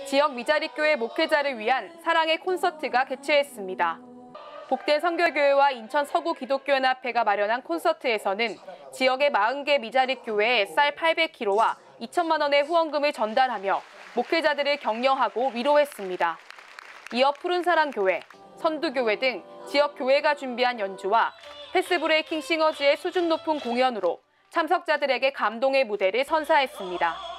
지역 미자립교회 목회자를 위한 사랑의 콘서트가 개최했습니다. 복된 선결교회와 인천 서구기독교연합회가 마련한 콘서트에서는 지역의 40개 미자립교회에 쌀 800kg와 2천만 원의 후원금을 전달하며 목회자들을 격려하고 위로했습니다. 이어 푸른사랑교회, 선두교회 등 지역 교회가 준비한 연주와 패스브레이킹 싱어즈의 수준 높은 공연으로 참석자들에게 감동의 무대를 선사했습니다.